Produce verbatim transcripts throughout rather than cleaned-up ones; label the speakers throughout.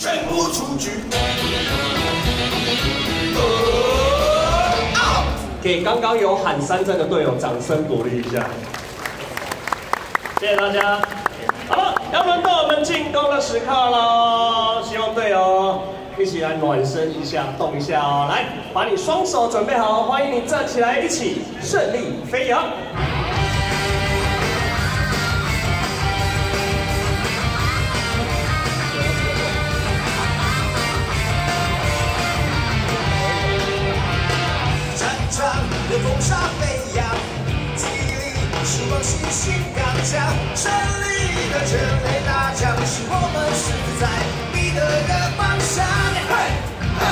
Speaker 1: 胜不出局。
Speaker 2: 给刚刚有喊三振的队友掌声鼓励一下，谢谢大家。好了，要轮到我们进攻的时刻喽，希望队友一起来暖身一下，动一下哦。来，把你双手准备好，欢迎你站起来，一起胜利飞扬。
Speaker 1: 任风沙飞扬，激励希望信心刚强，胜利的全垒打将是我们势在必得的方向。嘿，嘿，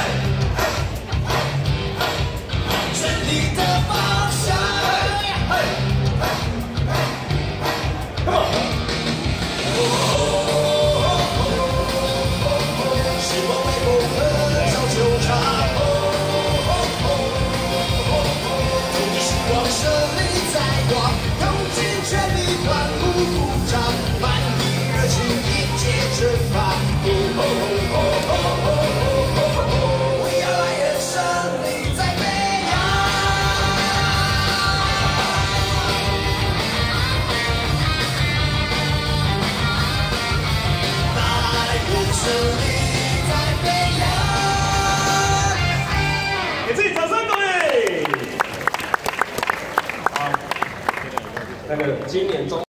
Speaker 1: 胜利的方向。嘿，嘿，嘿 ，Come on！ 希望为我们造球场。 胜利在望，用尽全力欢呼鼓掌，满意热情迎接阵法。We are Lions， 胜利在飞扬。Lions， 胜利在飞扬。
Speaker 2: 给自己掌声鼓励。 那个今年中。